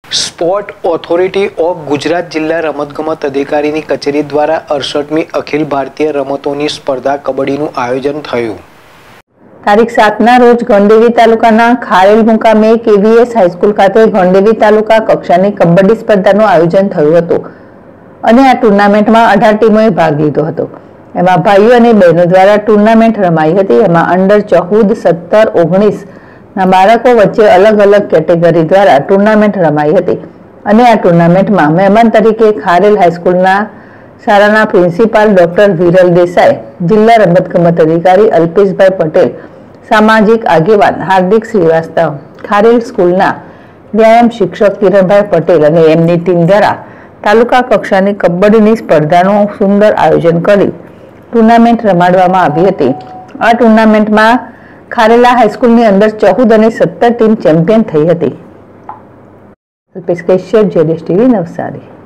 Sport authority of Gujarat જિલ્લા રમતગમત અધિકારીની કચેરી દ્વારા 68મી અખિલ ભારતીય રમતોની સ્પર્ધા કબડ્ડીનું આયોજન થયું। તારીખ 7ના રોજ ગણદેવી તાલુકાના ખારેલ મુકામે કેવીએસ હાઈસ્કૂલ ખાતે ગણદેવી તાલુકા કક્ષાની કબડ્ડી સ્પર્ધાનું આયોજન થયું હતું અને આ ટુર્નામેન્ટમાં 18 ટીમોએ ભાગ લીધો હતો। એમાં ભાઈઓ અને બહેનો દ્વારા ટુર્નામેન્ટ રમાઈ હતી। એમાં અંડર 14, 17, 19 ના બાળકો વચ્ચે અલગ અલગ કેટેગરી દ્વારા ટુર્નામેન્ટ રમાઈ હતી અને આ ટુર્નામેન્ટમાં મહેમાન તરીકે ખારેલ હાઈસ્કૂલના શાળાના પ્રિન્સિપાલ ડોક્ટર વિરલ દેસાઈ, જિલ્લા રમતગમત અધિકારી અલ્પેશભાઈ પટેલ, સામાજિક આગેવાન હાર્દિક શ્રીવાસ્તવ, ખારેલ સ્કૂલના વ્યાયામ શિક્ષક કિરણભાઈ પટેલ અને એમની ટીમ દ્વારા તાલુકા કક્ષાની કબડ્ડીની સ્પર્ધાનું સુંદર આયોજન કરી ટુર્નામેન્ટ રમાડવામાં આવી હતી। આ ટુર્નામેન્ટમાં ખારેલા હાઈસ્કૂલની અંદર 14 અને 17 ટીમ ચેમ્પિયન થઈ હતી। અલ્પેશ કશ્યપ, જેડેશ ટીવી, નવસારી।